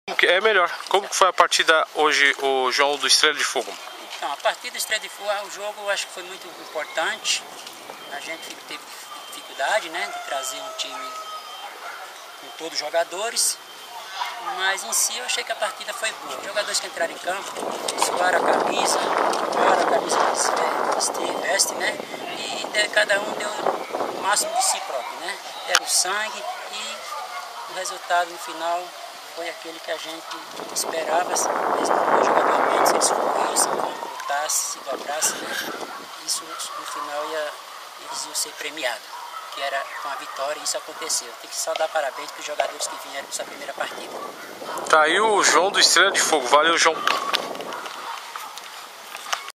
É melhor. Como que foi a partida hoje, o João do Estrela de Fogo? Então, a partida Estrela de Fogo, o jogo eu acho que foi muito importante. A gente teve dificuldade, né, de trazer um time com todos os jogadores, mas em si eu achei que a partida foi boa. Os jogadores que entraram em campo suaram a camisa que veste, né, e cada um deu o máximo de si próprio, né, deram sangue e o resultado no final foi aquele que a gente esperava. Mesmo o jogador menos, eles corressem, lutassem, se dobrassem, né, isso no final eles iam ser premiados, que era com a vitória, e isso aconteceu. Tem que só dar parabéns para os jogadores que vieram nessa primeira partida. Tá aí o João do Estrela de Fogo. Valeu, João.